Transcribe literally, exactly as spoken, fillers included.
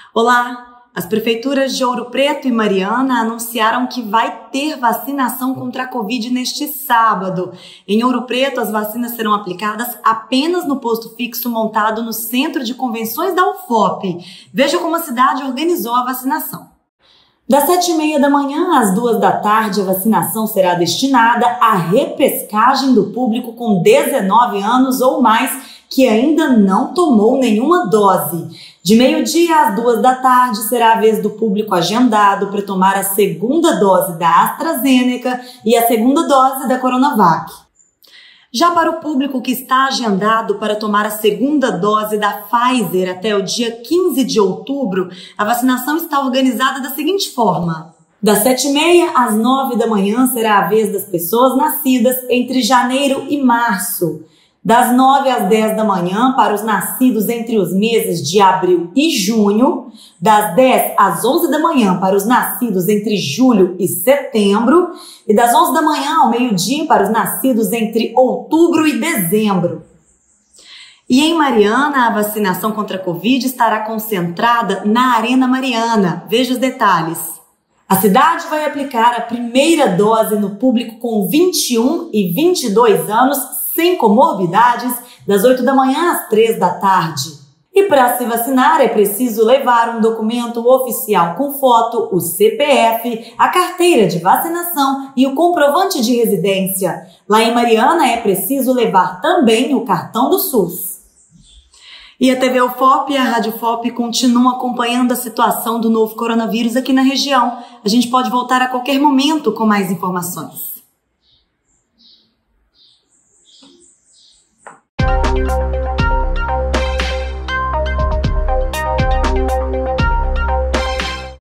Olá! As prefeituras de Ouro Preto e Mariana anunciaram que vai ter vacinação contra a Covid neste sábado. Em Ouro Preto, as vacinas serão aplicadas apenas no posto fixo montado no Centro de Convenções da U F O P. Veja como a cidade organizou a vacinação. Das sete e meia da manhã às duas da tarde, a vacinação será destinada à repescagem do público com dezenove anos ou mais que ainda não tomou nenhuma dose. De meio-dia às duas da tarde será a vez do público agendado para tomar a segunda dose da AstraZeneca e a segunda dose da Coronavac. Já para o público que está agendado para tomar a segunda dose da Pfizer até o dia quinze de outubro, a vacinação está organizada da seguinte forma. Das sete e meia às nove da manhã será a vez das pessoas nascidas entre janeiro e março. Das nove às dez da manhã para os nascidos entre os meses de abril e junho, das dez às onze da manhã para os nascidos entre julho e setembro e das onze da manhã ao meio-dia para os nascidos entre outubro e dezembro. E em Mariana, a vacinação contra a Covid estará concentrada na Arena Mariana. Veja os detalhes. A cidade vai aplicar a primeira dose no público com vinte e um e vinte e dois anos sem comorbidades, das oito da manhã às três da tarde. E para se vacinar é preciso levar um documento oficial com foto, o C P F, a carteira de vacinação e o comprovante de residência. Lá em Mariana é preciso levar também o cartão do SUS. E a T V U F O P e a Rádio F O P continuam acompanhando a situação do novo coronavírus aqui na região. A gente pode voltar a qualquer momento com mais informações.